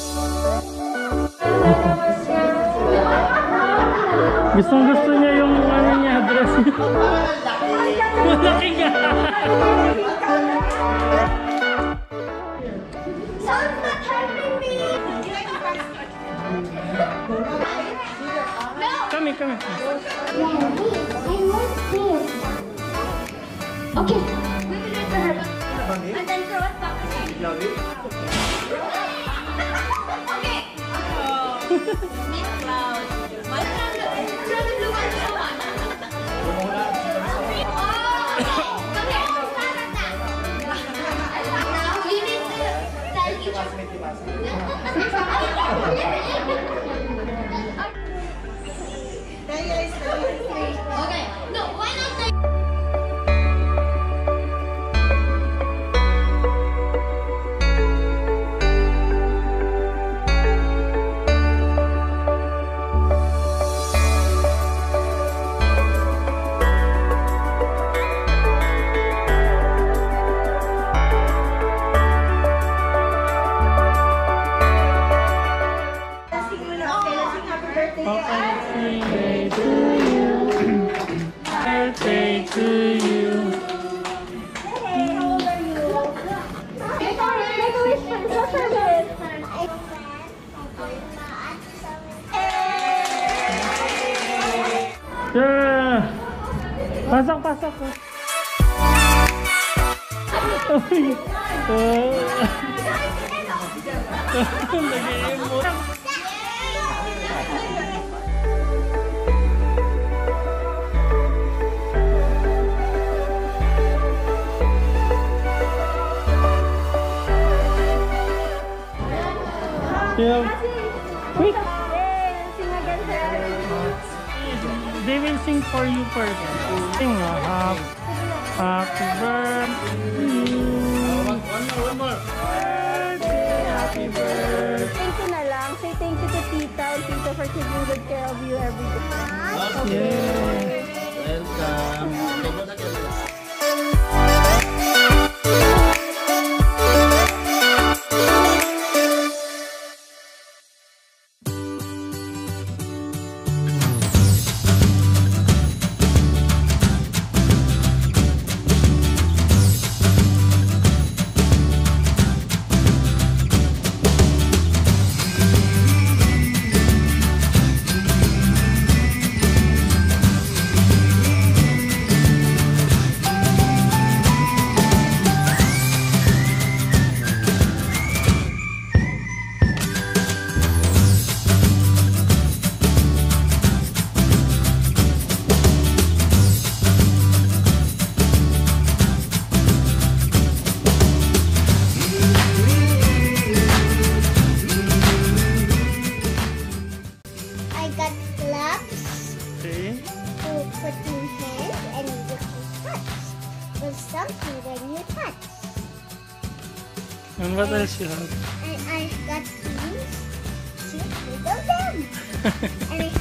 Gustong-gusto niya yung ano niya, dress niya. Malaki nga. Someone's not helping me. Kami. I want this. Okay. We will wait for her. And then throw it back. Okay. Miss Cloud. Throw the blue one to someone. Now you need to tell each Okay. No, why not say birthday to you. Make a wish for the first. Yeah. Pasok. Nag-i-emote. Yeah. Wait. Sing again, sir. They will sing for you first. Sing happy birthday. One more. Happy birthday. Thank you na lang. Say thank you to Tita and Tito for taking good care of you every day. Yeah. Welcome. Something when you touch. And what else you have? And I got these. See, look at them. And I